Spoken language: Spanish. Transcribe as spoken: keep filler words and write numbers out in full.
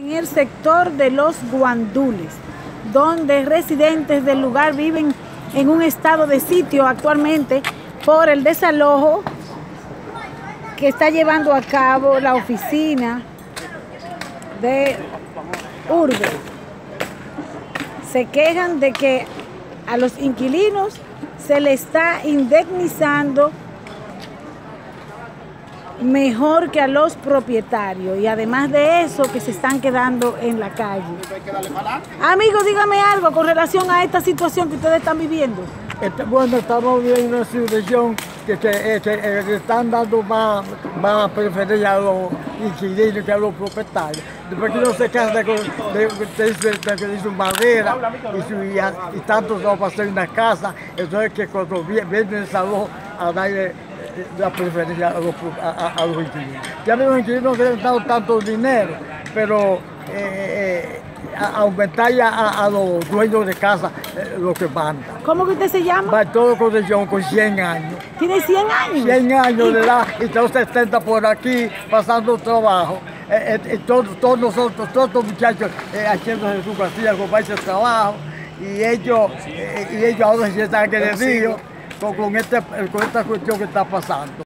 En el sector de los Guandules, donde residentes del lugar viven en un estado de sitio actualmente por el desalojo que está llevando a cabo la oficina de Urbe. Se quejan de que a los inquilinos se les está indemnizando mejor que a los propietarios, y además de eso que se están quedando en la calle. Amigos, dígame algo con relación a esta situación que ustedes están viviendo. Bueno, estamos viviendo una situación que se, que, que están dando más, más preferencia a los inquilinos que a los propietarios. Después que uno se casa con de, de, de, de su madera y, su, y, a, y tanto se va a pasar en una casa, entonces que cuando vienen el salón a darle la preferencia a los, a, a, a los inquilinos. Ya los inquilinos no han dado tanto dinero, pero eh, eh, a aumentar ya a, a los dueños de casa eh, lo que manda. ¿Cómo que usted se llama? Bartolo Concepción, con cien años. ¿Tiene cien años? cien años de edad y tengo setenta por aquí pasando trabajo. Eh, eh, todos, todos nosotros, todos los muchachos eh, haciendo su casilla con ese trabajo, y ellos, eh, y ellos ahora se están agredidos con, con, este, con esta cuestión que está pasando.